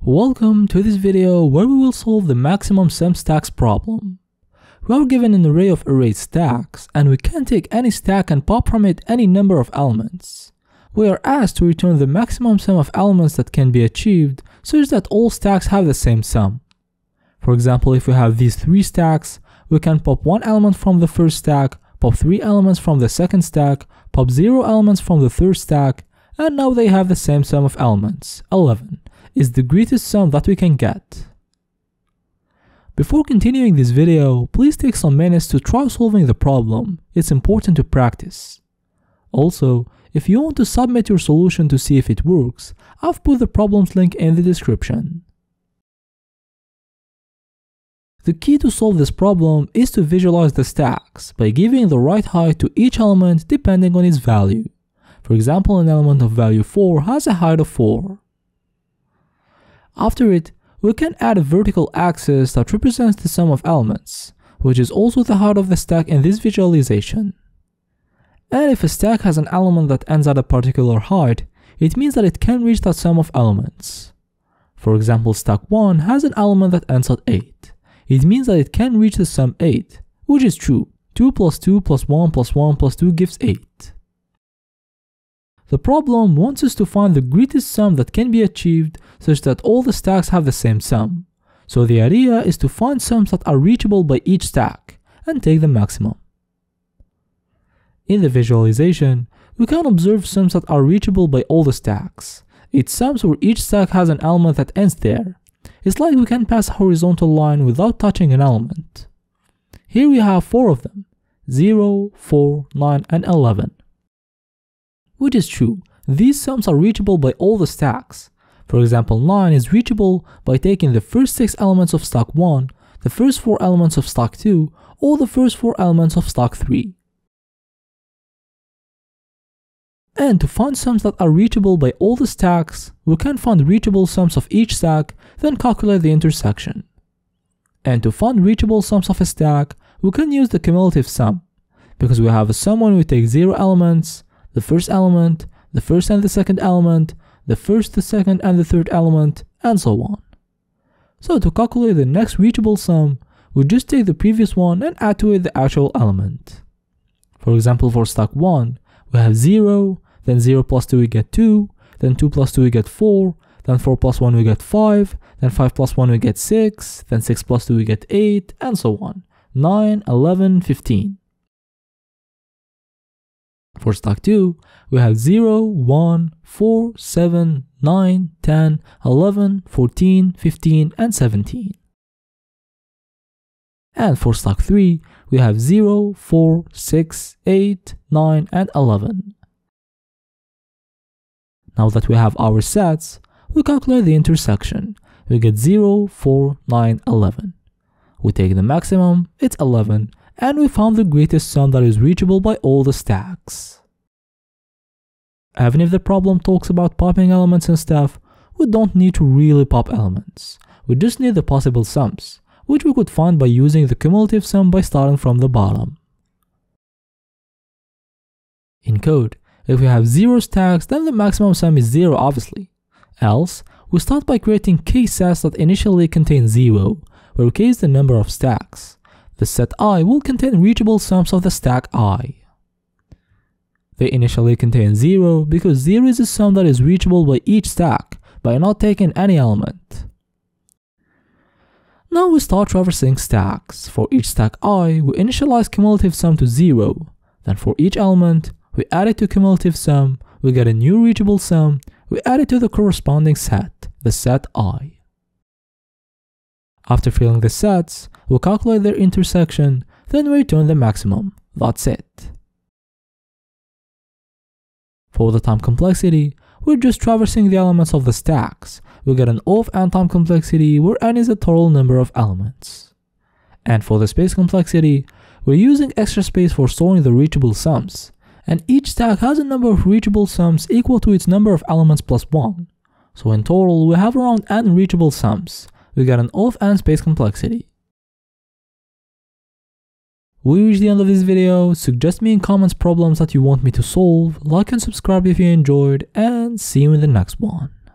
Welcome to this video where we will solve the maximum sum stacks problem. We are given an array of arrayed stacks and we can take any stack and pop from it any number of elements. We are asked to return the maximum sum of elements that can be achieved such that all stacks have the same sum. For example, if we have these three stacks, we can pop one element from the first stack, pop 3 elements from the second stack, pop 0 elements from the third stack, and now they have the same sum of elements, 11. Is the greatest sum that we can get. Before continuing this video, please take some minutes to try solving the problem. It's important to practice. Also, if you want to submit your solution to see if it works, I've put the problem's link in the description. The key to solve this problem is to visualize the stacks by giving the right height to each element depending on its value. For example, an element of value 4 has a height of 4. After it, we can add a vertical axis that represents the sum of elements, which is also the height of the stack in this visualization. And if a stack has an element that ends at a particular height, it means that it can reach that sum of elements. For example, stack 1 has an element that ends at 8. It means that it can reach the sum 8, which is true. 2 plus 2 plus 1 plus 1 plus 2 gives 8. The problem wants us to find the greatest sum that can be achieved such that all the stacks have the same sum. So the idea is to find sums that are reachable by each stack and take the maximum. In the visualization, we can observe sums that are reachable by all the stacks. It's sums where each stack has an element that ends there. It's like we can pass a horizontal line without touching an element. Here we have 4 of them, 0, 4, 9, and 11. Which is true, these sums are reachable by all the stacks. For example, 9 is reachable by taking the first 6 elements of stack 1, the first 4 elements of stack 2, or the first 4 elements of stack 3. And to find sums that are reachable by all the stacks, we can find reachable sums of each stack, then calculate the intersection. And to find reachable sums of a stack, we can use the cumulative sum, because we have a sum when we take 0 elements, the first element, the first and the second element, the first, the second, and the third element, and so on. So to calculate the next reachable sum, we just take the previous one and add to it the actual element. For example, for stack 1, we have 0, then 0 plus 2 we get 2, then 2 plus 2 we get 4, then 4 plus 1 we get 5, then 5 plus 1 we get 6, then 6 plus 2 we get 8, and so on. 9, 11, 15. For stack 2, we have 0, 1, 4, 7, 9, 10, 11, 14, 15, and 17. And for stack 3, we have 0, 4, 6, 8, 9, and 11. Now that we have our sets, we calculate the intersection. We get 0, 4, 9, 11. We take the maximum, it's 11, and we found the greatest sum that is reachable by all the stacks. Even if the problem talks about popping elements and stuff, we don't need to really pop elements. We just need the possible sums, which we could find by using the cumulative sum by starting from the bottom. In code, if we have 0 stacks, then the maximum sum is 0 obviously. Else, we start by creating k sets that initially contain 0, where k is the number of stacks. The set I will contain reachable sums of the stack I. They initially contain 0 because 0 is a sum that is reachable by each stack by not taking any element. Now we start traversing stacks. For each stack I, we initialize cumulative sum to 0. Then for each element, we add it to cumulative sum, we get a new reachable sum, we add it to the corresponding set, the set I. After filling the sets, we calculate their intersection, then we return the maximum. That's it. For the time complexity, we're just traversing the elements of the stacks. We get an O of n time complexity where n is the total number of elements. And for the space complexity, we're using extra space for storing the reachable sums. And each stack has a number of reachable sums equal to its number of elements plus 1. So in total, we have around n reachable sums. We get an O of n space complexity. We reached the end of this video. Suggest me in comments problems that you want me to solve, like and subscribe if you enjoyed, and see you in the next one.